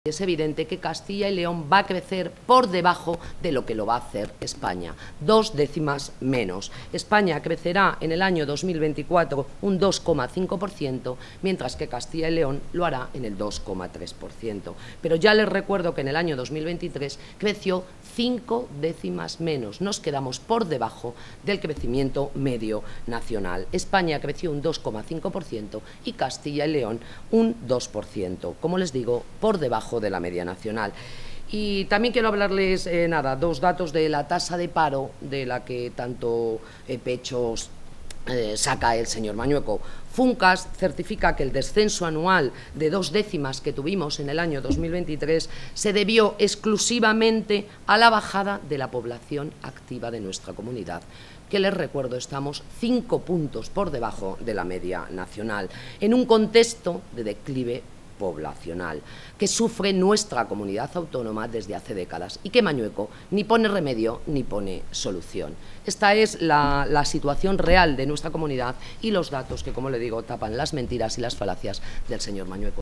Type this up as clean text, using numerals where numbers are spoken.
Es evidente que Castilla y León va a crecer por debajo de lo que lo va a hacer España, 2 décimas menos. España crecerá en el año 2024 un 2,5%, mientras que Castilla y León lo hará en el 2,3%. Pero ya les recuerdo que en el año 2023 creció 5 décimas menos. Nos quedamos por debajo del crecimiento medio nacional. España creció un 2,5% y Castilla y León un 2%. Como les digo, por debajo de la media nacional. Y también quiero hablarles, dos datos de la tasa de paro de la que tanto pechos saca el señor Mañueco. Funcas certifica que el descenso anual de 2 décimas que tuvimos en el año 2023 se debió exclusivamente a la bajada de la población activa de nuestra comunidad, que les recuerdo estamos 5 puntos por debajo de la media nacional, en un contexto de declive poblacional que sufre nuestra comunidad autónoma desde hace décadas y que Mañueco ni pone remedio ni pone solución. Esta es la situación real de nuestra comunidad y los datos que, como le digo, tapan las mentiras y las falacias del señor Mañueco.